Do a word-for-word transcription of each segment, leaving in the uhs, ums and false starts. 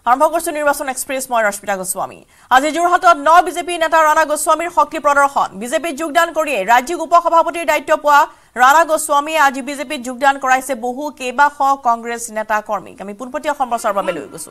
আৰম্ভ কৰিছো নিৰ্বাচন এক্সপ্ৰেছ মই ৰশ্মিতা গোস্বামী আজি যোৰহাটত ন বিজেপি নেতা ৰাণা গোস্বামীৰ শক্তি প্ৰদৰ্শন বিজেপিত যোগদান কৰিয়ে ৰাজ্যিক উপসভাপতিৰ দায়িত্ব পোৱা ৰাণা গোস্বামীয়ে আজি বিজেপিত যোগদান কৰাইছে বহু কেইবাশ কংগ্ৰেছ নেতা কৰ্মীক আমি পুনপটীয়া সম্প্ৰচাৰৰ বাবে লৈ গৈছো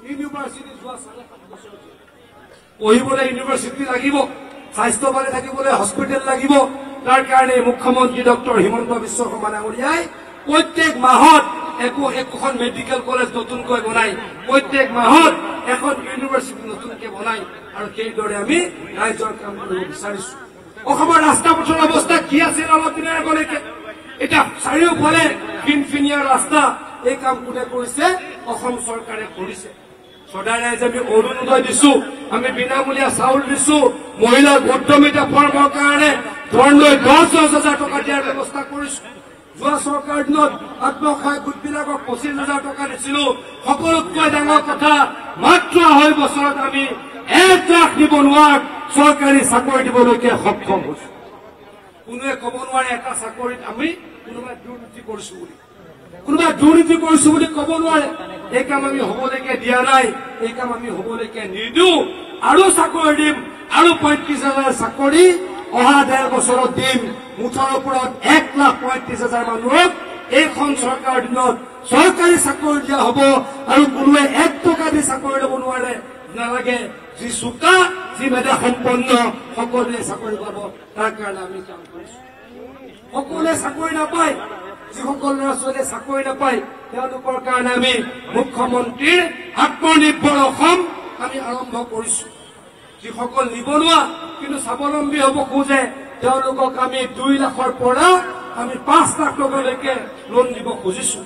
পঢ়িবলৈ ইউনিভাৰ্চিটি লাগিব স্বাস্থ্য ভালে থাকিবলৈ হস্পিটেল লাগিব তাৰ কাৰণে মুখ্যমন্ত্ৰী ডক্টৰ হিমন্ত বিশ্ব শৰ্মা ডাঙৰীয়াই প্ৰত্যেক মাহত একো একোখন মেডিকেল কলেজ নতুনকৈ বনাই প্ৰত্যেক মাহত এখন ইউনিভাৰ্চিটি নতুনকৈ বনাই আৰু সেইদৰে আমি ৰাইজৰ কাম কৰিব বিচাৰিছো অসমৰ ৰাস্তা পথৰ অৱস্থা কি আছিল অলপ দিনৰ আগলৈকে এটা চাৰিওফালে ফিনফিনীয়া ৰাস্তা এই কাম কোনে কৰিছে অসম চৰকাৰে কৰিছে সদায় ৰাইজে আমি অৰুণোদয় দিছো আমি বিনামূলীয়া চাউল দিছো মহিলা গোটমিতা ফৰ্মৰ কাৰণে ধন লৈ দহ দহ হাজাৰ টকা দিয়াৰ ব্যৱস্থা কৰিছো যোৱা চৰকাৰ দিনত আত্মসহায়ক গোটবিলাকক পঁচিছ হাজাৰ টকা দিছিলো সকলোতকৈ ডাঙৰ কথা মাত্ৰ আঢ়ৈ বছৰত আমি এক লাখ নিবনুৱাক চৰকাৰী চাকৰি দিবলৈকে সক্ষম হৈছো কোনোৱে ক'ব নোৱাৰে এটা চাকৰিত আমি কোনোবাই দুৰ্নীতি কৰিছো বুলি কোনোবাই দুৰ্নীতি কৰিছো বুলি ক'ব নোৱাৰে এই কাম আমি হ'বলৈকে দিয়া নাই এই কাম আমি হ'বলৈকে নিদিওঁ আৰু চাকৰি দিম আৰু পঁয়ত্ৰিশ হাজাৰ চাকৰি অহা ডেৰ বছৰত দিম মুঠৰ ওপৰত এক লাখ পঁয়ত্ৰিশ হাজাৰ মানুহক এইখন চৰকাৰ দিনত চৰকাৰী চাকৰি দিয়া হ'ব আৰু কোনোৱে এক টকা দি চাকৰি ল'ব নোৱাৰে নালাগে যি চোকা যি মেধা সম্পন্ন সকলোৱে চাকৰি পাব তাৰ কাৰণে আমি কাম কৰিছো সকলোৱে চাকৰি নাপায় যিসকল ল'ৰা ছোৱালীয়ে চাকৰি নাপায় তেওঁলোকৰ কাৰণে আমি মুখ্যমন্ত্ৰীৰ আত্মনিৰ্ভৰ অসম আমি আৰম্ভ কৰিছো যিসকল নিবনুৱা কিন্তু স্বাৱলম্বী হ'ব খোজে তেওঁলোকক আমি দুই লাখৰ পৰা আমি পাঁচ লাখ টকালৈকে লোন দিব খুজিছো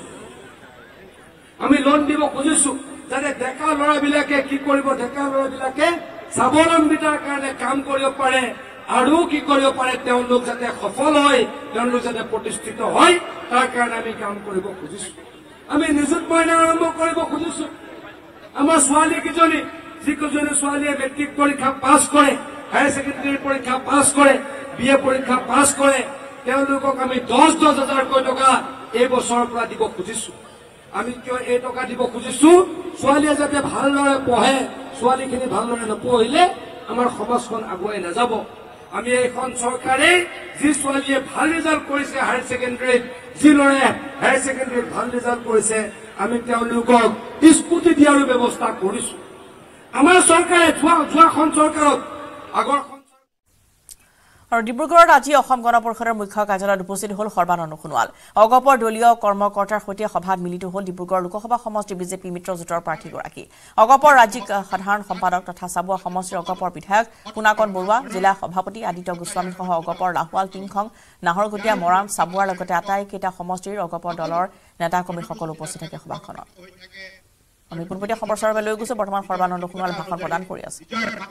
আমি লোন দিব খুজিছো যাতে ডেকা ল'ৰাবিলাকে কি কৰিব ডেকা ল'ৰাবিলাকে স্বাৱলম্বিতাৰ কাৰণে কাম কৰিব পাৰে আৰু কি কৰিব পাৰে তেওঁলোক যাতে সফল হয় তেওঁলোক যাতে প্ৰতিষ্ঠিত হয় তাৰ কাৰণে আমি কাম কৰিব খুজিছো আমি নিযুত মইনা আৰম্ভ কৰিব খুজিছো আমাৰ ছোৱালী কিজনী যিকেইজনী ছোৱালীয়ে মেট্ৰিক পৰীক্ষা পাছ কৰে হায়াৰ ছেকেণ্ডেৰী পৰীক্ষা পাছ কৰে বি এ পৰীক্ষা পাছ কৰে তেওঁলোকক আমি দহ দহ হাজাৰকৈ টকা এই বছৰৰ পৰা দিব খুজিছো আমি কিয় এই টকা দিব খুজিছো ছোৱালীয়ে যাতে ভালদৰে পঢ়ে ছোৱালীখিনি ভালদৰে নপঢ়িলে আমাৰ সমাজখন আগুৱাই নাযাব আমি এইখন চৰকাৰে যি ছোৱালীয়ে ভাল ৰিজাল্ট কৰিছে হায়াৰ ছেকেণ্ডেৰীত যি ল'ৰাই হায়াৰ ছেকেণ্ডেৰীত ভাল ৰিজাল্ট কৰিছে আমি তেওঁলোকক স্কুটি দিয়াৰো ব্যৱস্থা কৰিছো আমাৰ চৰকাৰে যোৱা যোৱাখন চৰকাৰত আগৰ আৰু ডিব্ৰুগড়ত আজি অসম গণ পৰিষদৰ মুখ্য কাৰ্যালয়ত উপস্থিত হ'ল সৰ্বানন্দ সোণোৱাল অগপৰ দলীয় কৰ্মকৰ্তাৰ সৈতে সভাত মিলিত হ'ল ডিব্ৰুগড় লোকসভা সমষ্টি বিজেপি মিত্ৰজোঁটৰ প্ৰাৰ্থীগৰাকী অগপৰ ৰাজ্যিক সাধাৰণ সম্পাদক তথা চাবুৱা সমষ্টিৰ অগপৰ বিধায়ক পুনাকন বৰুৱা জিলা সভাপতি আদিত্য গোস্বামীসহ অগপৰ লাহোৱাল টিংখং নাহৰগতীয়া মৰাণ চাবুৱাৰ লগতে আটাইকেইটা সমষ্টিৰ অগপৰ দলৰ নেতা কৰ্মীসকল উপস্থিত থাকে সভাখনত আমি পুনপটীয়া সম্প্ৰচাৰৰ বাবে লৈ গৈছো বৰ্তমান সৰ্বানন্দ সোণোৱাল ভাষণ প্ৰদান কৰি আছে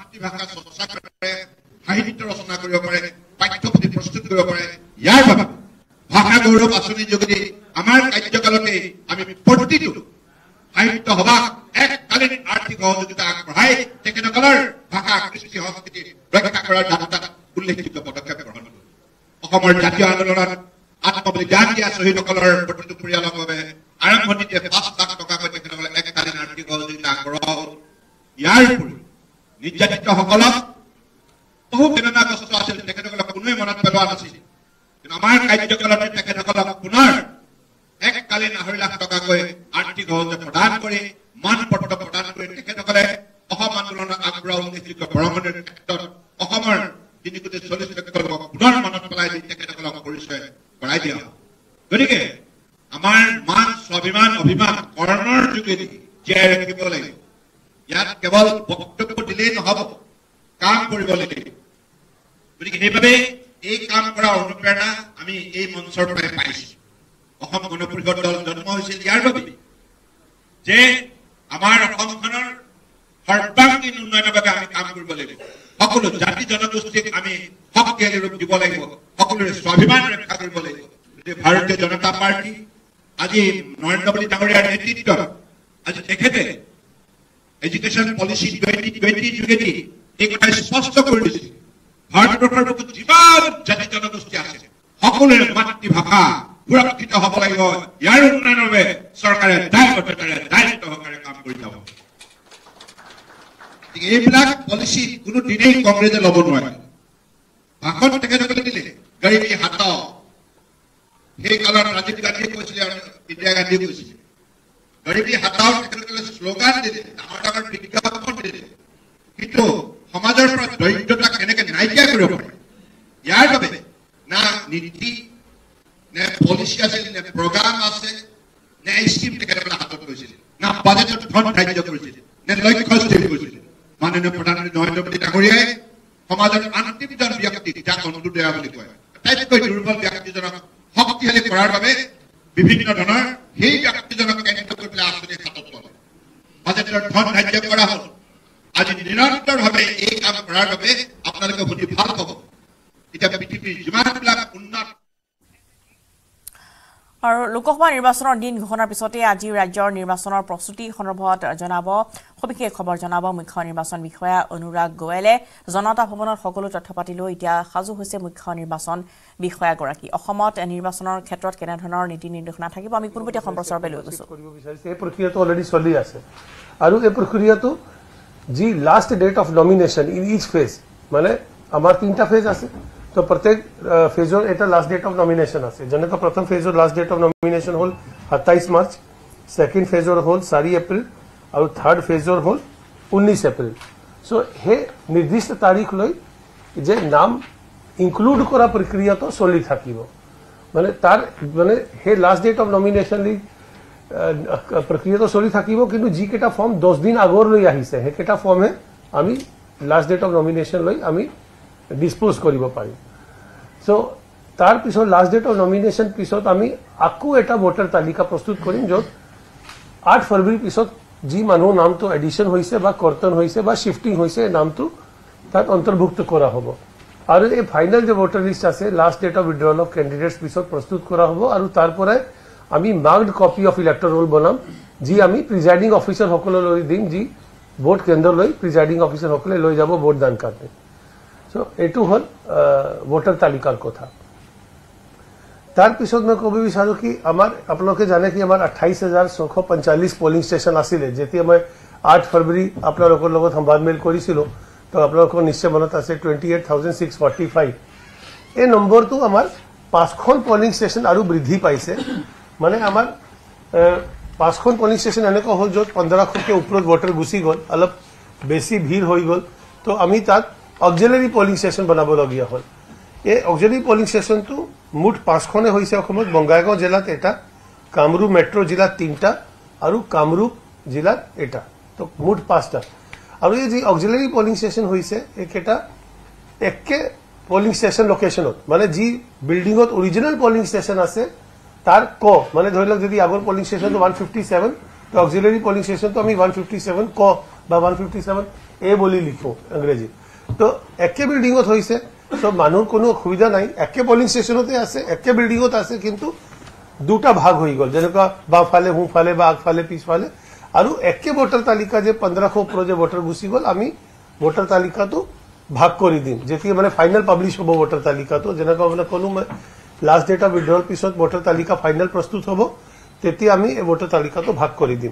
সাহিত্য ৰচনা কৰিব পাৰে পাঠ্যপুথি প্ৰস্তুত কৰিব পাৰে ইয়াৰ বাবে ভাষা গৌৰৱ আঁচনি যোগেদি আমাৰ কাৰ্যকালতে আমি প্ৰতিটো সাহিত্য সভা এককালীন আৰ্থিক সহযোগিতা আগবঢ়াই তেখেতসকলৰ ভাষা কৃষ্টি সংস্কৃতি ৰক্ষা কৰাৰ যাত্ৰাত উল্লেখযোগ্য পদক্ষেপ গ্ৰহণ কৰিম অসমৰ জাতীয় আন্দোলনত আত্মবলিদান দিয়া শ্বহীদসকলৰ প্ৰতিটো পৰিয়ালৰ বাবে আৰম্ভণিতে পাঁচ লাখ টকাকৈ তেখেতসকলে এককালীন আৰ্থিক সহযোগিতা আগবঢ়োৱা হ'ল ইয়াৰ উপৰি নিৰ্যাতিতসকলক বহু বেদনা কষ্ট আছিল তেখেতসকলক কোনোৱে মনত পেলোৱা নাছিল কিন্তু আমাৰ কাৰ্যকালতে তেখেতসকলক পুনৰ এককালীন আঢ়ৈ লাখ টকাকৈ আৰ্থিক সহযোগ প্ৰদান কৰি মান পত্ৰ প্ৰদান কৰি তেখেতসকলে অসম আন্দোলনত আগবঢ়োৱা উল্লেখযোগ্য বৰঙণিৰ ক্ষেত্ৰত অসমৰ তিনি কোটি চল্লিছ লক্ষ লোকক পুনৰ মনত পেলাই দি তেখেতসকলক পৰিচয় কৰাই দিয়া গতিকে আমাৰ মান স্বাভিমান অভিমান কৰ্মৰ যোগেদি জীয়াই ৰাখিব লাগিব ইয়াত কেৱল বক্তব্য দিলেই নহ'ব কাম কৰিব লাগিব গতিকে সেইবাবে এই কাম কৰা অনুপ্ৰেৰণা আমি এই মঞ্চৰ পৰাই পাইছো অসম গণ পৰিষদ দল জন্ম হৈছিল ইয়াৰ বাবে যে আমাৰ অসমখনৰ সৰ্বাংগীন উন্নয়নৰ বাবে আমি কাম কৰিব লাগিব সকলো জাতি জনগোষ্ঠীক আমি শক্তিশালী ৰূপ দিব লাগিব সকলোৰে স্বাভিমান ৰক্ষা কৰিব লাগিব ভাৰতীয় জনতা পাৰ্টি আজি নৰেন্দ্ৰ মোদী ডাঙৰীয়াৰ নেতৃত্বত আজি তেখেতে এডুকেশ্যন পলিচি টুৱেণ্টি টুৱেণ্টি যোগেদি এই কথা স্পষ্ট কৰি দিছে ভাৰতবৰ্ষৰ বুকুত যিমান জাতি জনগোষ্ঠী আছে সকলোৰে মাতৃভাষা সুৰক্ষিত হ'ব লাগিব ইয়াৰ উন্নয়নৰ বাবে চৰকাৰে দায়বদ্ধতাৰে দায়িত্ব সহকাৰে কাম কৰি যাব এইবিলাক পলিচি কোনো দিনেই কংগ্ৰেছে ল'ব নোৱাৰে ভাষণ তেখেতসকলে দিলে গৰীবী হাটাও সেই কালত ৰাজীৱ গান্ধীয়ে কৈছিলে আৰু ইন্দিৰা গান্ধীয়ে কৈছিলে গৰীবী হাটাও তেখেতসকলে শ্লোগান দিলে ডাঙৰ ডাঙৰ বিজ্ঞাপন দিলে কিন্তু সমাজৰ পৰা দৰিদ্ৰতা কেনেকে নাইকিয়া কৰিব পাৰে ইয়াৰ বাবে না নীতি নে পলিচি আছে নে প্ৰগ্ৰাম আছে নে স্কিম তেখেতসকলে হাতত লৈছিল না বাজেটত ধন ধাৰ্য কৰিছিল নে লক্ষ্য স্থিৰ কৰিছিল মাননীয় প্ৰধানমন্ত্ৰী নৰেন্দ্ৰ মোদী ডাঙৰীয়াই সমাজৰ অন্তিমজন ব্যক্তি যাক অন্ত্যোদয়া বুলি কয় আটাইতকৈ দুৰ্বল ব্যক্তিজনক শক্তিশালী কৰাৰ বাবে বিভিন্ন ধৰণৰ সেই ব্যক্তিজনক কেন্দ্ৰ কৰি পেলাই আঁচনি হাতত ল'লে বাজেটৰ ধন ধাৰ্য কৰা হ'ল আজি নিৰন্তৰভাৱে এই কাম কৰাৰ বাবে আপোনালোকে শুনি ভাল পাব এতিয়া পৃথিৱীৰ যিমানবিলাক উন্নত আৰু লোকসভা নিৰ্বাচনৰ দিন ঘোষণাৰ পিছতে আজি ৰাজ্যৰ নিৰ্বাচনৰ প্ৰস্তুতি সন্দৰ্ভত জনাব সবিশেষ খবৰ জনাব মুখ্য নিৰ্বাচন বিষয়া অনুৰাগ গোৱেলে জনতা ভৱনত সকলো তথ্য পাতি লৈ এতিয়া সাজু হৈছে মুখ্য নিৰ্বাচন বিষয়াগৰাকী অসমত নিৰ্বাচনৰ ক্ষেত্ৰত কেনে ধৰণৰ নীতি নিৰ্দেশনা থাকিব আমি পূৰ্বতে সম্প্ৰচাৰলৈ লৈ গৈছো এই প্ৰক্ৰিয়াটো অলৰেডি চলি আছে আৰু এই প্ৰক্ৰিয়াটো যি last date of nomination in each phase মানে আমাৰ তিনিটা ফেজ আছে তো প্ৰত্যেক ফেজৰ এটা লাষ্ট ডেট অফ নমিনেশ্যন আছে যেনেকৈ প্ৰথম ফেজৰ লাষ্ট ডেট অফ নমিনেশ্যন হ'ল সাতাইছ মাৰ্চ ছেকেণ্ড ফেজৰ হ'ল চাৰি এপ্ৰিল আৰু থাৰ্ড ফেজৰ হ'ল ঊনৈছ এপ্ৰিল চ' সেই নিৰ্দিষ্ট তাৰিখ লৈ যে নাম ইনক্লুড কৰা প্ৰক্ৰিয়াটো চলি থাকিব মানে তাৰ মানে সেই লাষ্ট ডেট অফ নমিনেশ্যন প্ৰক্ৰিয়াটো চলি থাকিব কিন্তু যিকেইটা ফৰ্ম দহ দিন আগৰলৈ আহিছে সেইকেইটা ফৰ্মহে আমি লাষ্ট ডেট অফ নমিনেশ্যন লৈ আমি ডিছপ'জ কৰিব পাৰিম চ' তাৰ পিছত লাষ্ট ডেট অফ নমিনেশ্যন পিছত আমি আকৌ এটা ভোটাৰ তালিকা প্ৰস্তুত কৰিম য'ত আঠ ফেব্ৰুৱাৰীৰ পিছত যি মানুহৰ নামটো এডিশ্যন হৈছে বা কৰ্তন হৈছে বা শ্বিফটিং হৈছে নামটো তাত অন্তৰ্ভুক্ত কৰা হ'ব আৰু এই ফাইনেল যে ভোটাৰ লিষ্ট আছে last date of withdrawal of candidates পিছত প্ৰস্তুত কৰা হ'ব আৰু তাৰ পৰাই আমি marked copy of elector roll বনাম যি আমি প্ৰিজাইডিং অফিচাৰসকললৈ দিম যি ভোট কেন্দ্ৰলৈ প্ৰিজাইডিং অফিচাৰসকলে লৈ যাব ভোটদান কাৰণে চ' এইটো হ'ল ভোটাৰ তালিকাৰ কথা তাৰ পিছত মই ক'ব বিচাৰোঁ কি আমাৰ আপোনালোকে জানে কি আমাৰ আঠাইছ হাজাৰ ছশ পঞ্চল্লিছ পলিং ষ্টেচন আছিলে যেতিয়া মই আঠ ফেব্ৰুৱাৰী আপোনালোকৰ লগত সংবাদ মেল কৰিছিলোঁ তো আপোনালোকৰ নিশ্চয় মনত আছে twenty eight thousand six forty five এই নম্বৰটো আমাৰ পাঁচখন পলিং ষ্টেচন আৰু বৃদ্ধি পাইছে মানে আমাৰ পাঁচখন পলিং ষ্টেচন এনেকুৱা হ'ল য'ত পোন্ধৰশকৈ ওপৰত ভোটাৰ গুচি গ'ল অলপ বেছি ভিৰ হৈ গ'ল তো আমি তাত অক্সিলাৰী পলিং ষ্টেচন বনাবলগীয়া হ'ল এই অক্সিলাৰী পলিং ষ্টেচনটো মুঠ পাঁচখনে হৈছে অসমত বঙাইগাঁও জিলাত এটা কামৰূপ মেট্ৰ' জিলাত তিনিটা আৰু কামৰূপ জিলাত এটা তো মুঠ পাঁচটা আৰু এই যি অক্সিলাৰী পলিং ষ্টেচন হৈছে এইকেইটা একে পলিং ষ্টেচন লোকেশ্যনত মানে যি বিল্ডিঙত অৰিজিনেল পলিং ষ্টেচন আছে তাৰ ক মানে ধৰি লওক যদি আগৰ পলিং ষ্টেচনটো ওৱান ফিফটি ছেভেন তো অক্সিলাৰী পলিং ষ্টেচনটো আমি ওৱান ফিফটি ছেভেন ক বা ওৱান ফিফটি ছেভেন এ বুলি লিখোঁ ইংৰাজীত তো একে বিল্ডিঙত হৈছে সব মানুহৰ কোনো অসুবিধা নাই একে পলিং ষ্টেচনতে আছে একে বিল্ডিঙত আছে কিন্তু দুটা ভাগ হৈ গ'ল যেনেকুৱা বাওঁফালে সোঁফালে বা আগফালে পিছফালে আৰু একে ভোটাৰ তালিকা যে পোন্ধৰশ ওপৰৰ যে ভোটাৰ গুচি গ'ল আমি ভোটাৰ তালিকাটো ভাগ কৰি দিম যেতিয়া মানে ফাইনেল পাব্লিছ হ'ব ভোটাৰ তালিকাটো যেনেকুৱা মানে ক'লো মই লাষ্ট ডেট অফ উইথড্ৰল পিছত ভোটাৰ তালিকা ফাইনেল প্ৰস্তুত হ'ব তেতিয়া আমি এই ভোটাৰ তালিকাটো ভাগ কৰি দিম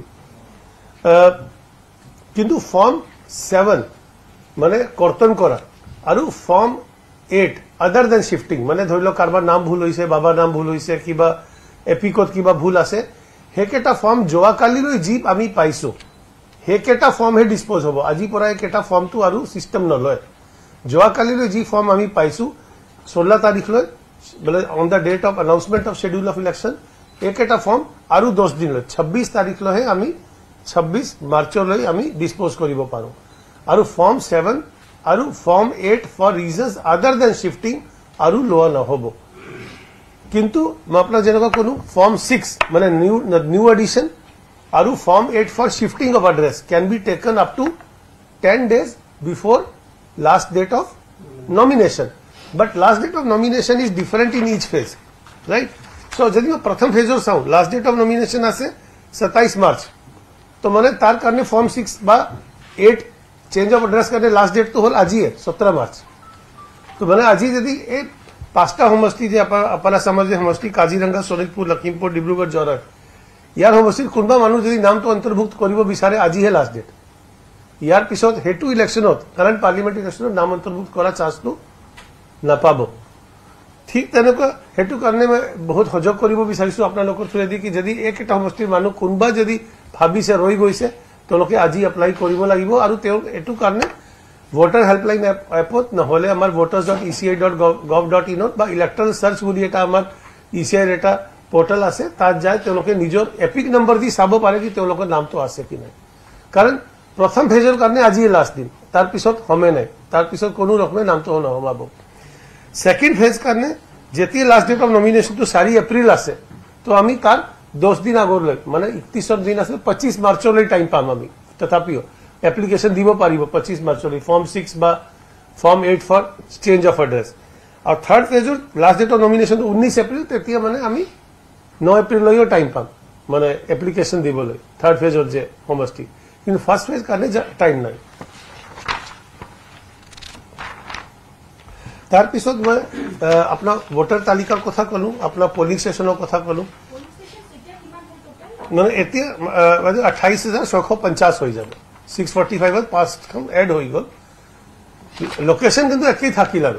কিন্তু ফৰ্ম ছেভেন মানে কৰ্তন কৰা আৰু form eight other than shifting মানে ধৰি লওক কাৰোবাৰ নাম ভুল হৈছে বাবাৰ নাম ভুল হৈছে কিবা এপিকত কিবা ভুল আছে সেইকেইটা ফৰ্ম যোৱাকালিলৈ যি আমি পাইছোঁ সেইকেইটা ফৰ্মহে ডিছপ'জ হ'ব আজিৰ পৰা এইকেইটা ফৰ্মটো আৰু ছিষ্টেম নলয় যোৱাকালিলৈ যি ফৰ্ম আমি পাইছোঁ ষোল্ল তাৰিখলৈ বোলে on the date of announcement of schedule of election এইকেইটা ফৰ্ম আৰু দহ দিনলৈ ছাব্বিছ তাৰিখলৈহে আমি ছাব্বিছ মাৰ্চলৈ আমি ডিছপ'জ কৰিব পাৰোঁ আৰু ফৰ্ম ছেভেন আৰু form eight for reasons other than shifting আৰু লোৱা নহ'ব কিন্তু মই আপোনাক যেনেকুৱা ক'লো ফৰ্ম ছিক্স মানে নিউ নিউ এডিশ্যন আৰু form eight for shifting of address can be taken up to ten days before last date of nomination but last date of nomination is different in each phase right so' যদি মই প্ৰথম ফেজৰ চাওঁ last date of nomination আছে সাতাইছ March তো মানে তাৰ কাৰণে ফৰ্ম ছিক্স বা এইট চেঞ্জ অফ এড্ৰেছ কাৰণে লাষ্ট ডেটটো হ'ল আজিয়ে সোতৰ মাৰ্চ তো মানে আজি যদি এই পাঁচটা সমষ্টি যে আপাৰা সমাজ যে সমষ্টি কাজিৰঙা শোণিতপুৰ লখিমপুৰ ডিব্ৰুগড় যোৰহাট ইয়াৰ সমষ্টিৰ কোনোবা মানুহ যদি নামটো অন্তৰ্ভুক্ত কৰিব বিচাৰে আজিহে লাষ্ট ডেট ইয়াৰ পিছত হেতু ইলেকশনত কারেন্ট পার্লামেন্ট ইলেকশনত নাম অন্তর্ভুক্ত করা চান্সটো নাপাব ঠিক তেনেকুৱা হেতু কাৰণে মই বহুত সহযোগ কৰিব বিচাৰিছো আপোনালোকৰ থ্ৰুদি কি যদি একটা সমষ্টিৰ মানুহ কোনবা যদি ভাবিছে ৰৈ গৈছে তেওঁলোকে আজি এপ্লাই কৰিব লাগিব আৰু তেওঁ এটু কাৰণে ভোটাৰ হেল্পলাইন এপত নহলে আমাৰ voters dot e c i dot gov dot in বা ইলেক্ট্ৰল সার্চ বুলি এটা আমাৰ ইচিআইৰ এটা পোর্টাল আছে তাত যায় তেওঁলোকে নিজৰ এপিক নম্বৰ দি চাব পাৰে কি তেওঁলোকৰ নামটো আছে কি নাই কাৰণ প্ৰথম ফেজৰ কাৰণে আজি লাষ্ট দিন তাৰ পিছত হমে নাই তাৰ পিছত কোনো ৰকমে নামটো নহব সেকেন্ড ফেজ কাৰণে যেতি লাষ্ট ডেট অফ নমিনেশন তো চাৰি এপ্ৰিল আছে তো আমি তার দশ দিন আগলৈ মানে একত্ৰিশ দিন আছে পঁচিশ মাৰ্চলৈ টাইম পাম আমি তথাপিও এপ্লিকেশন দিব পাৰিব পঁচিশ মাৰ্চলৈ ফর্ম সিক্স বা form eight for change of address আর থার্ড ফেজৰ লাষ্ট ডেট অফ নমিনেশন ঊনৈশ এপ্ৰিল তেতিয়া মানে আমি ন এপ্ৰিললৈও টাইম পাম মানে এপ্লিকেশন দিবলৈ থার্ড ফেজৰ যে সমষ্টি কিন্তু ফার্স্ট ফেজ কাৰণে টাইম নাই তার পিছত মই আপনার ভোটার তালিকার কথা কলো আপনার পোলিং স্টেশনের কথা কলো মানে এতিয়া আঠাইশ হাজার ছয়শ পঞ্চাশ হয়ে যাবে সিক্স ফর্টি ফাইভ পাঁচখন এড হয়ে গল লোকেশন কিন্তু একই থাকিল আর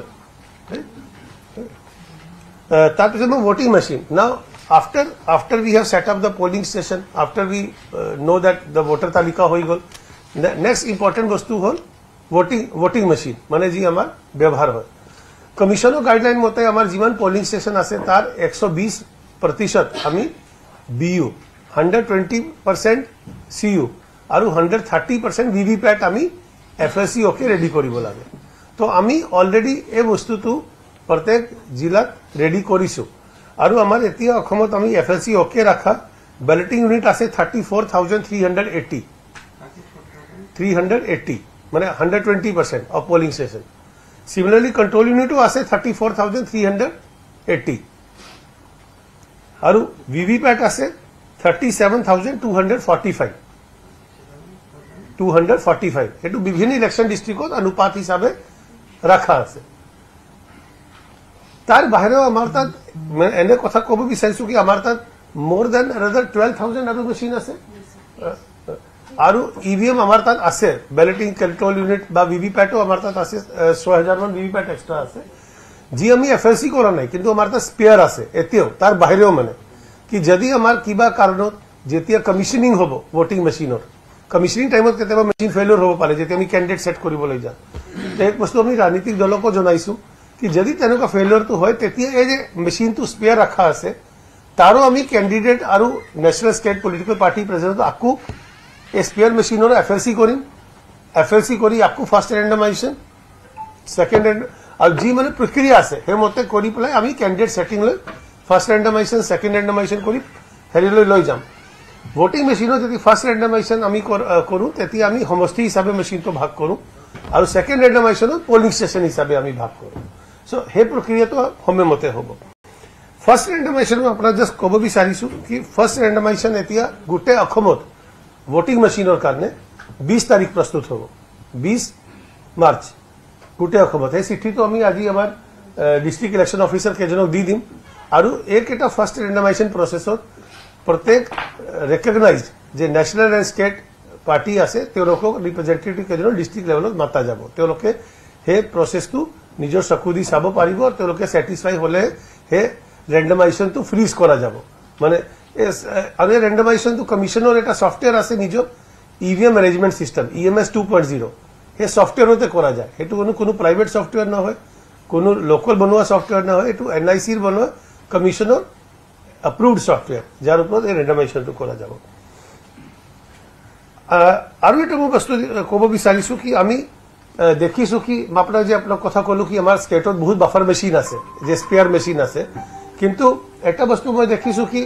তার পিছত মই ভোটিং মেশিন নাও after after we have set up the polling station after we uh, know that the voter talika hoy gol next important বস্তু হল voting voting machine মানে জি আমার ব্যবহার হয় কমিশনৰ গাইডলাইন মতে আমাৰ যিমান পোলিং স্টেশন আছে তার একশো বিশ प्रतिशत আমি BU hundred twenty percent CU আৰু হান্ড্রেড থার্টি পার্সেন্ট ভিভিপ্যাট আমি এফএসসি ওকে রেডি কৰিব লাগে তো আমি অলরেডি এই বস্তুটো প্ৰত্যেক জিলাত রেডি কৰিছো আৰু আমাৰ এতিয়া অসমত আমি এফএসসি ওকে ৰাখা ব্যালটিং ইউনিট আছে thirty four thousand three hundred eighty three hundred eighty মানে hundred twenty percent of polling station Similarly, control unit আছে thirty-four thousand three hundred eighty. আৰু ভিভিপ্যাট আছে thirty-seven thousand two hundred forty-five. two hundred forty-five. এটো বিভিন্ন election ডিস্ট্রিক্টত অনুপাত হিসাবে রাখা আছে। তার বাহিরেও আমার তাত এনে কথা কব বিচাৰিছো কি আমার তাত more than another twelve thousand আৰু মেশিন আছে। আৰু ইভিএম আমার তাত আছে ব্যালটিং কন্ট্রোল ইউনিট বা ভিভিপ্যাটও আমার তাত আছে ছয় হাজার মান ভিভিপ্যাট এক্সট্রা আছে জি আমি এফএসসি করা নাই কিন্তু আমার তাত স্পেয়ার আছে এতিয়াও তার বাহিরেও মানে কি যদি আমার কিবা কাৰণত যেতিয়া কমিশনিং হব ভোটিং মেশিনৰ কমিশনিং টাইমত কেতিয়াবা মেশিন ফেইলিয়ৰ হ'ব পাৰে যেতিয়া আমি ক্যান্ডিডেট সেট কৰিবলৈ যাম এক বস্তু আমি ৰাজনীতিক দলকো জনাইছো কি যদি তেনেকুৱা ফেইলিয়ৰটো হয় তেতিয়া এই যে মেশিনটো স্পেয়াৰ ৰাখা আছে তাৰো আমি ক্যান্ডিডেট আৰু national state political party president আকু স্পেয়ার মেশিনৰ এফএলসি কৰিম এফএলসি কৰি আকু ফার্স্ট র্যান্ডমাইজেশন সেকেন্ড আৰু যি মানে প্ৰক্ৰিয়া আছে সেই মতে কৰি পেলাই আমি ক্যান্ডিডেট সেটিং লৈ ফার্স্ট র্যান্ডমাইজেশন সেকেন্ড র্যান্ডমাইজেশন কৰি হেৰিলৈ লৈ যাম ভোটিং মেশিনত যদি ফার্স্ট র্যান্ডমাইজেশন আমি কৰো তেতিয়া আমি সমষ্টি হিচাপে মেশিনটো ভাগ কৰো আৰু সেকেন্ড র্যান্ডমাইজেশনত পোলিং স্টেশন হিচাপে আমি ভাগ কৰো সো সেই প্ৰক্ৰিয়াটো সময়মতে হ'ব ফার্স্ট র্যান্ডমাইজেশন আপোনাৰ জাস্ট কব বিচাৰিছো কি ফার্স্ট র্যান্ডমাইজেশন এতিয়া গোটে অসমত ভোটিং মেশিনৰ কাৰণে বিশ তাৰিখ প্ৰস্তুত হ'ব বিশ মাৰ্চ গোটে অসমত এই চিঠিটো আমি আজি আমাৰ ডিস্ট্রিক্ট ইলেকশন অফিসার কেজনক দি দিম আৰু এক এটা ফার্স্ট র্যান্ডমাইজেশন প্ৰসেছত প্ৰত্যেক রেকগনাইজড যে ন্যাশনাল এন্ড স্টেট পার্টি আছে তেওঁলোকক ৰিপ্ৰেজেন্টেটিভ কেজনক ডিস্ট্রিক্ট লেভেলত মাতা যাব তেওঁলোকে সেই প্ৰসেসটো নিজৰ চকু দি চাব পাৰিব আৰু তেওঁলোকে স্যাটিসফাই হলে হে র্যান্ডমাইজেশনটো ফ্রিজ কৰা যাব মানে আৰু র্যান্ডমাইজেশনটো কমিশনৰ এটা সফটওয়্যাৰ আছে নিজৰ EVM management system EMS two point zero এই সফটওয়্যাৰতে কৰা যায় হেতু কোনো কোনো প্ৰাইভেট সফটওয়্যাৰ নহয় কোনো লোকাল বনোৱা সফটওয়্যাৰ নহয় এটো এনআইসিৰ বনোৱা কমিশনৰ approved software যার উপর এই র্যান্ডমাইজেশনটো কৰা যাব আৰু এটা মই বস্তু কব বিচাৰিছো কি আমি দেখিছো কি আপোনাৰ যে আপোনাৰ কথা কলো কি আমাৰ ষ্টেটত বহুত বাফাৰ মেশিন আছে যে স্পেয়াৰ মেশিন আছে কিন্তু এটা বস্তু মই দেখিছো কি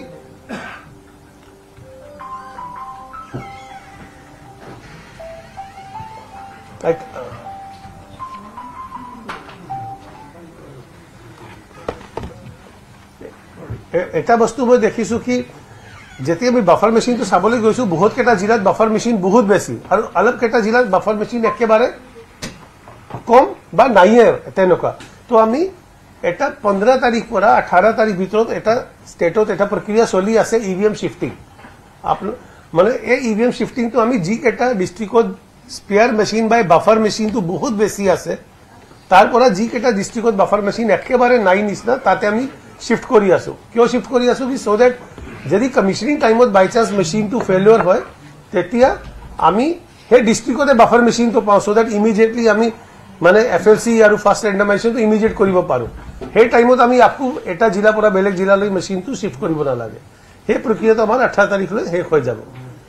এটা বস্তু মই দেখিছো কি যেতিয়া আমি বাফাৰ মেশিনটো চাবলৈ গৈছো বহুত কেটা জিলাত বাফাৰ মেশিন বহুত বেছি আৰু অলপ কেটা জিলাত বাফাৰ মেশিন একেবাৰে কম বা নাইয়ে তেনেকুৱা তো আমি এটা পোন্ধৰ তাৰিখ পৰা আঠাৰ তাৰিখ ভিতৰত এটা ষ্টেটত এটা প্ৰক্ৰিয়া চলি আছে ইভিএম শিফটিং আপন মানে এই ইভিএম শিফটিংটো আমি জি কেটা ডিস্ট্রিক্টত স্পেয়াৰ মেচিন বাই বাফাৰ মেচিনটো বহুত বেছি আছে তাৰ পৰা যিকেইটা ডিষ্ট্ৰিক্টত বাফাৰ মেচিন একেবাৰে নাই নিচিনা তাতে আমি শিফট কৰি আছো কিয় শিফট কৰি আছো কি সো দ্যাট যদি কমিশনিং টাইমত বাই চান্স মেচিনটো ফেইলিয়ৰ হয় তেতিয়া আমি সেই ডিষ্ট্ৰিক্টতে বাফাৰ মেচিনটো পাওঁ সো দ্যাট ইমিডিয়েটলি আমি মানে এফএলসি আৰু ফাৰ্ষ্ট ৰেন্ডমাইজেশনটো ইমিডিয়েট কৰিব পাৰো সেই টাইমত আমি আকৌ এটা জিলা পৰা বেলেগ জিলালৈ মেচিনটো শিফট কৰিব নালাগে সেই প্ৰক্ৰিয়াটো আমাৰ আঠাৰ তাৰিখলৈ শেষ হৈ যাব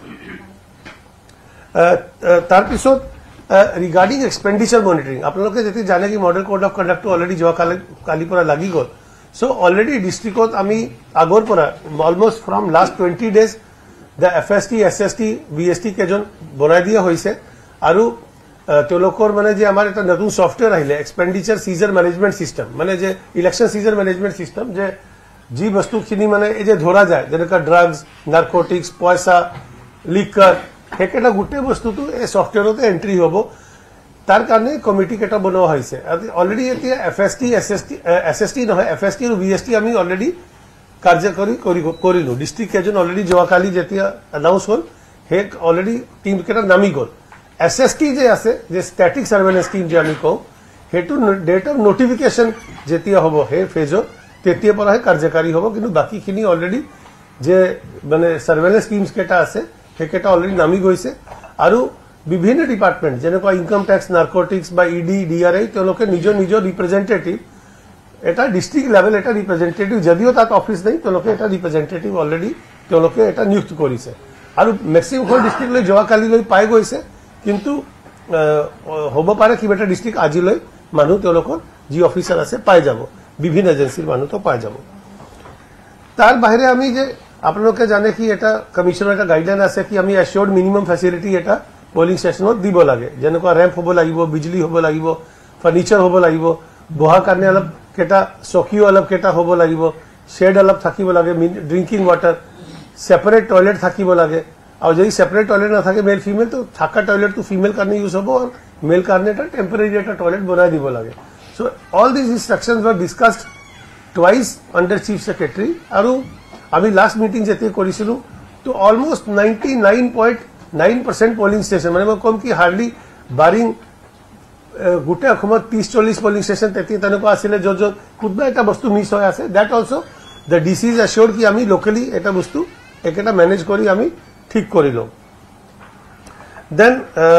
তাৰ পিছত ৰিগাৰ্ডিং এক্সপেন্ডিচাৰ মনিটৰিং আপোনালোকে যেতিয়া জানে কি মডেল কোড অফ কণ্ডাক্টটো অলৰেডি যোৱা কালি কালি পৰা লাগি গ'ল সো অলৰেডি ডিষ্ট্ৰিক্টত আমি আগৰ পৰা almost from last twenty days the F S T S S T B S T কেজন বনাই দিয়া হৈছে আৰু তেওঁলোকৰ মানে যে আমাৰ এটা নতুন সফটৱেৰ আহিলে এক্সপেন্ডিচাৰ সিজাৰ মেনেজমেণ্ট সিস্টেম মানে যে ইলেকশ্যন সিজাৰ মেনেজমেণ্ট সিস্টেম যে যি বস্তুখিনি মানে এই যে ধৰা যায় যেনেকুৱা ড্ৰাগছ নাৰ্কটিক্স পইচা লিকাৰ সেইকেইটা গোটেই বস্তুটো এই সফটৱেৰতে এণ্ট্ৰি হ'ব তাৰ কাৰণে কমিটি কেইটা বনোৱা হৈছে অলৰেডি এতিয়া F S T S S T S S T নহয় এফ এছ টি আৰু বি এছ টি আমি অলৰেডি কাৰ্যকৰী কৰিলো ডিষ্ট্ৰিক্ট কেইজন অলৰেডি যোৱাকালি যেতিয়া এনাউন্স হ'ল সেই অলৰেডি টিম কেইটা নামি গ'ল এছ এছ টি যে আছে যে ষ্টেটিক চাৰ্ভেলেঞ্চ টিম যে আমি কওঁ সেইটো ডেট অফ নটিফিকেশ্যন যেতিয়া হ'ব সেই ফেজত তেতিয়াৰ পৰাহে কাৰ্যকাৰী হ'ব কিন্তু বাকীখিনি অলৰেডি যে মানে চাৰ্ভেলেঞ্চ টিমছ কেইটা আছে সেইকেইটা অলৰেডি নামি গৈছে আৰু বিভিন্ন ডিপাৰ্টমেণ্ট যেনেকুৱা ইনকাম টেক্স নাৰ্কটিক্স বা E D D R I তেওঁলোকে নিজৰ নিজৰ ৰিপ্ৰেজেণ্টেটিভ এটা ডিষ্ট্ৰিক্ট লেভেল এটা ৰিপ্ৰেজেণ্টেটিভ যদিও তাত অফিচ নাই তেওঁলোকে এটা ৰিপ্ৰেজেণ্টেটিভ অলৰেডি তেওঁলোকে এটা নিযুক্ত কৰিছে আৰু মেক্সিমাম ডিষ্ট্ৰিক্টলৈ যোৱাকালিলৈ পাই গৈছে কিন্তু হ'ব পাৰে কিবা এটা ডিষ্ট্ৰিক্ট আজিলৈ মানুহ তেওঁলোকৰ যি অফিচাৰ আছে পাই যাব বিভিন্ন এজেঞ্চিৰ মানুহটো পাই যাব তাৰ বাহিৰে আমি যে আপোনালোকে জানে কি এটা কমিশনৰ এটা গাইডলাইন আছে কি আমি এচিয়ৰ্ড মিনিমাম ফেচিলিটি এটা পলিং ষ্টেচনত দিব লাগে যেনেকুৱা ৰেম্প হ'ব লাগিব বিজুলী হ'ব লাগিব ফাৰ্নিচাৰ হ'ব লাগিব বহাৰ কাৰণে অলপ কেইটা চকীও অলপ কেইটা হ'ব লাগিব শ্বেড অলপ থাকিব লাগে ড্ৰিংকিং ৱাটাৰ ছেপাৰেট টয়লেট থাকিব লাগে আৰু যদি ছেপাৰেট টয়লেট নাথাকে মেল ফিমেল তো থাকা টয়লেটটো ফিমেল কাৰণে ইউজ হ'ব আৰু মেল কাৰণে এটা টেম্পৰেৰী এটা টয়লেট বনাই দিব লাগে so all these instructions were discussed twice under chief secretary আৰু আমি লাষ্ট মিটিং যেতিয়া কৰিছিলোঁ তো almost ninety nine point nine percent polling station মানে মই ক'ম কি হাৰ্ডলি বাৰিং গোটেই অসমত ত্ৰিছ চল্লিছ পলিং ষ্টেচন তেতিয়া তেনেকুৱা আছিলে য'ত য'ত কোনোবা এটা বস্তু মিছ হৈ আছে that also' the D C is assured কি আমি লোকেলি এটা বস্তু একেটা মেনেজ কৰি আমি ঠিক কৰি লওঁ দেন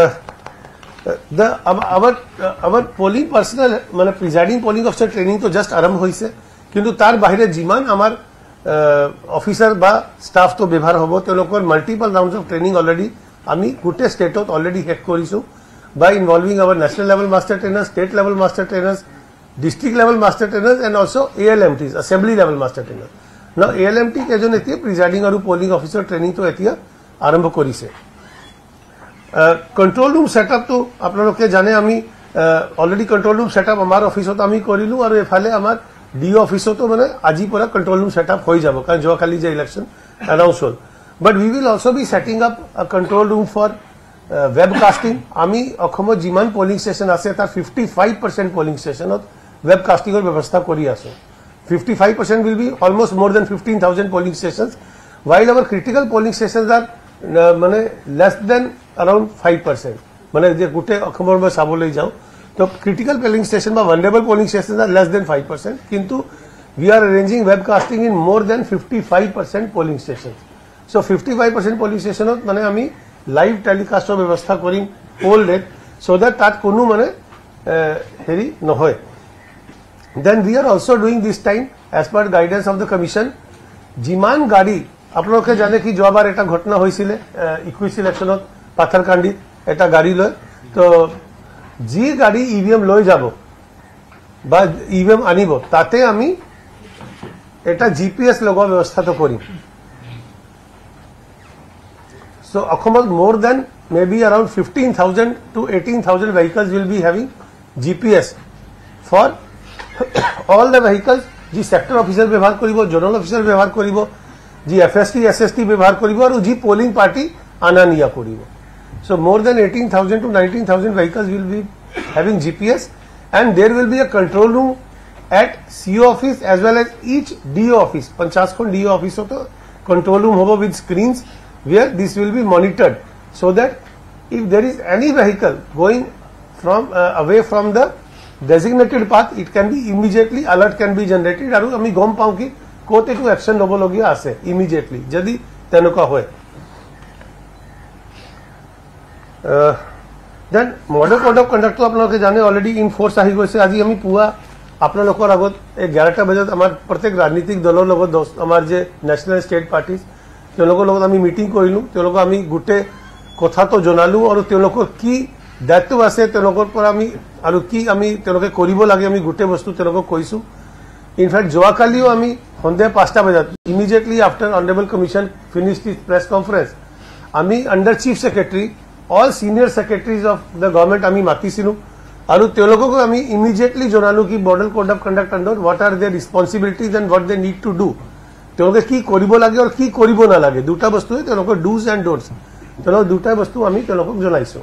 দ্য আমাৰ আমাৰ পলিং পাৰ্চনেল মানে প্ৰিজাইডিং পলিং অফিচাৰ ট্ৰেইনিংটো জাষ্ট আৰম্ভ হৈছে কিন্তু তাৰ বাহিৰে যিমান আমাৰ অফিচাৰ বা ষ্টাফটো ব্যৱহাৰ হ'ব তেওঁলোকৰ multiple rounds of training already আমি গোটেই ষ্টেটত অলৰেডি শেষ কৰিছোঁ by involving our national level master trainers, state level master trainers, district level master trainers and also A L M Ts, assembly level master trainers. Now A L M T kejon etia presiding aru polling officer training to etia arambho korise. Uh, control room setup to apnaloke jane ami uh, already control room setup amar office ot ami korilu aru efale amar D O office to mane aji pura control room setup hoi jabo karon jo kali je election announce hol. But we will also be setting up a control room for webcasting आमी অসমত যিমান polling station আছে তাৰ fifty five percent polling ষ্টেচনত वेबकास्टिंगर व्यवस्था কৰি আছো fifty five percent will be almost more than fifteen thousand polling stations while our critical polling stations are মানে less than around five percent মানে যে গোটে অসমৰ মই চাবলৈ যাও তো critical polling station বা vulnerable polling stations are less than five percent কিন্তু we are arranging webcasting in more than fifty-five percent polling stations so fifty-five percent polling stationত মানে আমি লাইভ টেলিকাস্টৰ ব্যৱস্থা কৰিম পোল ডেট সো দ্যাট তাত কোনো মানে হেৰি নহয় then we are also doing this time as per guidance of the commission যিমান গাড়ী আপোনালোকে জানে কি যোৱাবাৰ এটা ঘটনা হৈছিল ইকুইছ ইলেকশ্যনত পাথৰকান্দিত এটা গাড়ী লৈ তো যি গাড়ী ইভিএম লৈ যাব বা ইভিএম আনিব তাতে আমি এটা জিপিএস লগোৱা ব্যৱস্থাটো কৰিম So, Akhomot more than maybe around fifteen thousand to eighteen thousand vehicles will be having G P S for all the vehicles. Ji sector officer व्यवहार करिबो, zonal officer व्यवहार करिबो, जी F S T, S S T व्यवहार करिबो और जी polling party आना निया करिबो. So, more than eighteen thousand to nineteen thousand vehicles will be having G P S and there will be a control room at C O office as well as each D O office. पंचास खंड D O office हो तो control room होगा with screens where this will be monitored so that if there is any vehicle going from uh, away from the designated path, it can be immediately alert can be generated আৰু আমি গম পাওঁ কি কোত এটো action লবলগীয়া আছে immediately যদি তেনেকুৱা হয়। Then model code of conduct তো আপোনালোকে জানে অলরেডি ইন ফোর্স আহি গৈছে। আজি আমি পুৱা আপোনালোকৰ আগত এঘাৰটা বজাত আমাৰ প্ৰত্যেক ৰাজনীতিক দলৰ লগত আমাৰ যে ন্যাশনাল ষ্টেট পাৰ্টিজ তেওঁলোকৰ লগত আমি মিটিং কৰিলো, তেওঁলোকক আমি গোটে কথাটো জনালো আৰু তেওঁলোকৰ কি দায়িত্ব আছে তেওঁলোকৰ পৰা আমি আৰু কি আমি তেওঁলোকে কৰিব লাগে আমি গোটে বস্তু তেওঁলোকক কৈছো। ইনফ্যাক্ট যোৱাকালিও আমি সন্ধিয়া পাঁচটা বজাত immediately after honourable commission finished is press conference আমি under chief secretary all senior secretaries of the government আমি মাতিছিলো আৰু তেওঁলোকক আমি ইমিডিয়েটলি জনালো কি model code of conduct under what are their responsibilities and what they need to do, তেওঁলোকে কি কৰিব লাগে আৰু কি কৰিব নালাগে দুটা বস্তু তেওঁলোকৰ ডুজ এন্ড ডোন্টস তেওঁলোক দুটা বস্তু আমি তেওঁলোকক জনাইছো।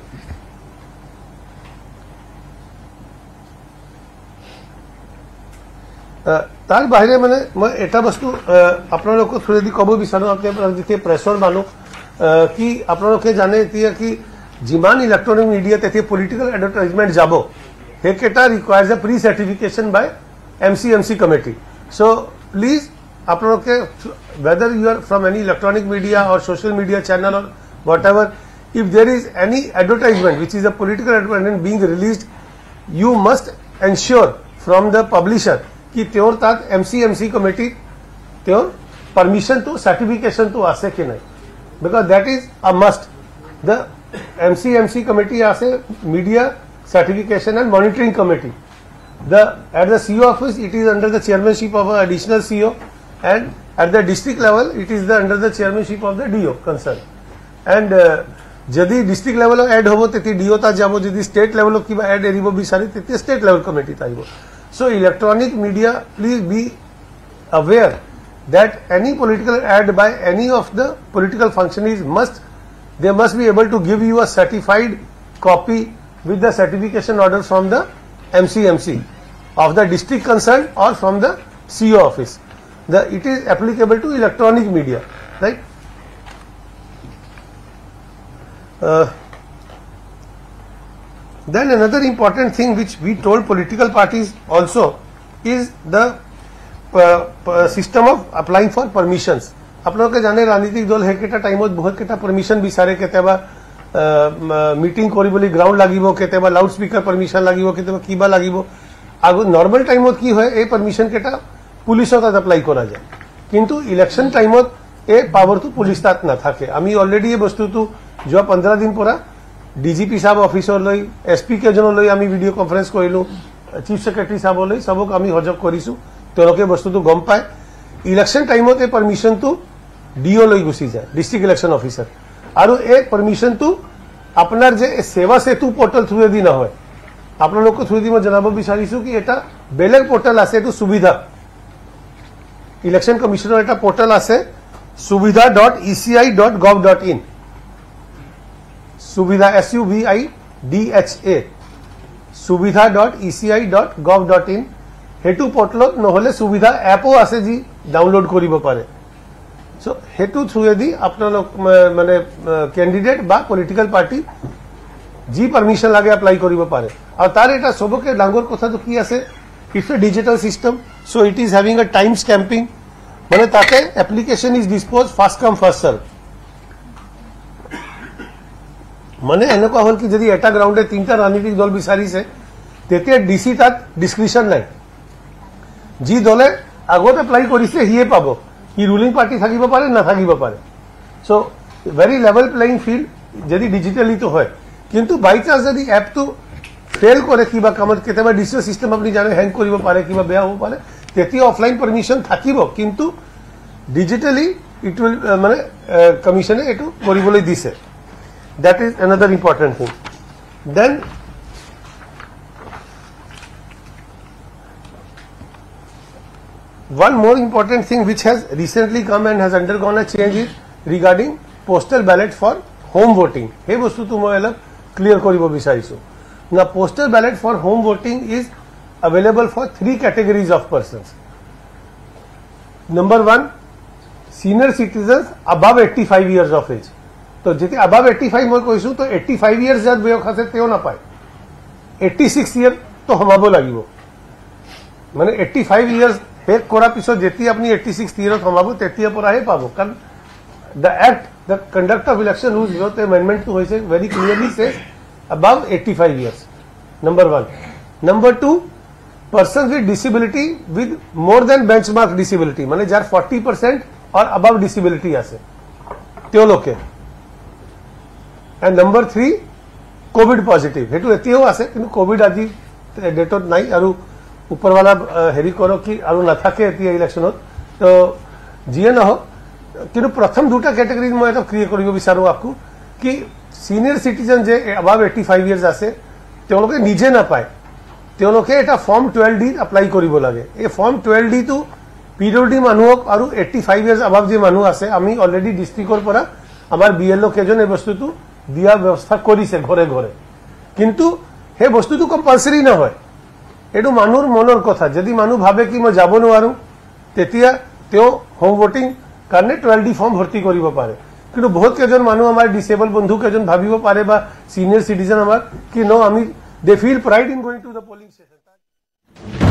তাৰ বাহিৰে মানে মই এটা বস্তু আপোনালোকক থ্ৰুদি ক'ব বিচাৰো, আপোনালোক যেতিয়া প্ৰেছৰ মানুহ কি আপোনালোকে জানে এতিয়া কি যিমান ইলেক্ট্ৰনিক মিডিয়াত এতিয়া পলিটিকেল এডভাৰটাইজমেণ্ট যাব সেইকেইটা requires a pre certification by M C M C committee. So' please আপোনালোকে whether you are from any electronic media or social media channel or whatever, if there is any advertisement which is a political advertisement being released, you must ensure from the publisher कि त्योर तक MCMC committee त्योर permission तो certification तो आसे कि नहीं, because that is a must. The MCMC committee आसे media certification and monitoring committee, the at the CO office it is under the chairmanship of additional CO and at the district level it is the under the chairmanship of the DO concern and যদি district level ad হব তেতি ডিও তা যাব, যদি state level কিবা add এৰিব বিচাৰে তেতি স্টেট লেভেল কমিটি আহিব। So electronic media, please be aware that any political ad by any of the political functionaries must, they must be able to give you a certified copy with the certification order from the M C M C of the district concerned or from the C O office. The, it is applicable to electronic media, right? Uh, Then another important thing which we told political parties also is the uh, uh, system of applying for permissions. आप लोग के जाने राजनीतिक दल है केटा टाइमत बहुत केटा परमिशन বিচাৰে, কেতিয়াবা মিটিং কৰিবলৈ গ্ৰাউণ্ড লাগিব, কেতিয়াবা লাউড স্পিকাৰ পারমিশন লাগিব, কেতিয়াবা কিবা লাগিব। আগত নর্মাল টাইমত কি হয় এই পারমিশন কেটা পুলিশত এপ্লাই কৰা যায়, কিন্তু ইলেকশন টাইমত এই পাৱাৰটো পুলিশ তাত নাথাকে। আমি অলৰেডি এই বস্তুটো যোৱা পোন্ধৰ দিন পৰা ডিজিপি সাহেব অফিসলৈ এছ পি কেজনলৈ আমি ভিডিঅ' কনফাৰেন্স কৰিলো, চিফ সেক্ৰেটাৰী সাহেবলৈ সবক আমি সজাগ কৰিছো, তেওঁলোকে বস্তুটো গম পায়। ইলেকশন টাইমত এই পারমিশনটো ডিও লৈ গুচি যায়, ডিস্ট্রিক্ট ইলেকশন অফিসার, আৰু এই পারমিশনটো আপোনাৰ যে সেৱা সেতু পোর্টাল থ্ৰুদি নহয়, আপোনালোকক থ্ৰুদি মই জনাব বিচাৰিছো কি এটা বেলেগ পোর্টাল আছে, এইটো সুবিধা ইলেকশন কমিশনৰ এটা পোর্টাল আছে Suvidha dot E C I dot gov dot in, Suvidha S U V I D H A Suvidha dot E C I dot gov dot in, সেইটো পোর্টালত নহলে সুবিধা এপও আছে যি ডাউনলোড কৰিব পাৰে। সো সেইটো থ্ৰুদি আপোনালোক মানে ক্যান্ডিডেট বা পলিটিক্যাল পার্টি যি পারমিশন লাগে এপ্লাই কৰিব পাৰে। আৰু তাৰ এটা সবকে ডাঙৰ কথাটো কি আছে, it's a digital system, so it is having a time stamping, মানে তাতে application is dispose first come first serve. মানে এনেকুৱা হল কি যদি এটা গ্রাউন্ডে তিনটা রাজনৈতিক দল বিচাৰিছে তেতিয়া ডিসি তাত ডিসক্রিপশন নাই, যি দলে আগত এপ্লাই কৰিছে হিয়ে পাব, কি রুলিং পার্টি থাকিব পাৰে না থাকিব পাৰে। So very level playing field যদি ডিজিটালি তো হয়, কিন্তু বাই চান্স যদি এপটো ফেল কৰে কিবা কামত, কেতিয়াবা ডিজিটাল সিস্টেম আপনি জানে হ্যাং কৰিব পাৰে, কিবা বেয়া হ'ব পাৰে, তেতিয়া অফলাইন পারমিশন থাকিব, কিন্তু ডিজিটালি ইট উইল মানে কমিশনে এটো কৰিবলৈ দিছে। That is another important thing. Then one more important thing which has recently come and has undergone a change is regarding postal ballot for home voting. Hey bostu tu moi alak clear koribo bisarisu. Now postal ballot for home voting is available for three categories of persons. Number one, senior citizens above eighty-five years of age. তো যেটি আবাভ eighty five মই কৈছো তো eighty five years যার বয়স আছে তেও নাপায় এইটি সিক্স ইয়ার তো সোমাব লাগিব মানে এইটি ফাইভ ইয়ার্স শেষ কৰাৰ পিছত যেতি আপনি এইটি সিক্স ইয়াৰত সোমাব তেতিয়াৰ পৰাহে পাব কাৰণ the act the conduct of election rules যত amendment to hoise very clearly says above eighty-five years number one number two persons with disability with more than benchmark disability মানে যার forty percent or above disability আছে তেওলোকে and number three covid positive হেতু এতিয়াও আছে কিন্তু covid আজি ডেটত নাই আৰু উপরওয়ালা হেৰি করো কি আৰু নাথাকে এতিয়া ইলেকশনত তো যিয়ে নহওক কিন্তু প্রথম দুটা ক্যাটেগরি মই এটা ক্লিয়ার কৰিব বিচাৰো আপকো কি সিনিয়র সিটিজেন যে অবাভ এইটি ফাইভ ইয়ার্স আছে তেওঁলোকে নিজে নাপায় তেওঁলোকে এটা ফর্ম টুয়েলভ ডি এপ্লাই কৰিব লাগে এই ফর্ম টুয়েলভ ডি তো পিডব্লিউডি মানুহক আৰু এইটি ফাইভ ইয়ার্স অবাভ যে মানুহ আছে আমি অলরেডি ডিস্ট্রিক্টৰ পৰা আমাৰ বিএলও কেজন এই বস্তুটো দিয়া ব্যৱস্থা কৰিছে ঘৰে ঘৰে কিন্তু হে বস্তুটো কম্পালসৰি নহয় এটো মানুহৰ মনৰ কথা যদি মানুহ ভাবে কি মই যাব নোৱাৰো তেতিয়া তেও হোম ভোটিং কাৰণে টুয়েলভ ডি ফর্ম ভর্তি কৰিব পাৰে কিন্তু বহুত কেজন মানুহ আমাৰ ডিসেবল বন্ধু কেজন ভাবিব পাৰে বা সিনিয়র সিটিজেন আমাৰ কি নো আমি they feel pride in going to the polling station